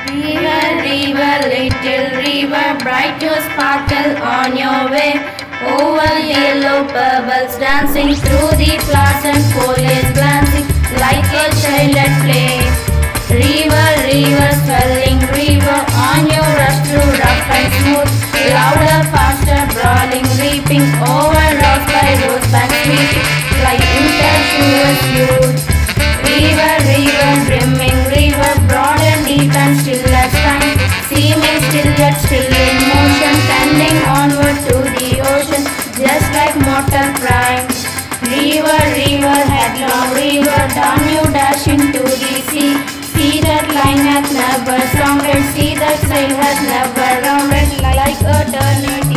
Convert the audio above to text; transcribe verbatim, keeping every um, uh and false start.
River, river, little river, bright to sparkle on your way. Over yellow pebbles dancing through the flowers and foliage glancing like a child at play. River, river, swelling river, on your rush through rough and smooth. Louder, faster, brawling, leaping over rocks by rose banks sweeping like impetuous youth. River, river, brimming river, broad and deep and still at time, seeming still yet still in motion, tending onward to the ocean, just like mortal prime. River, river, headlong river, down you dash into the sea. See that line hath never sounded, see that sail hath never rounded like eternity.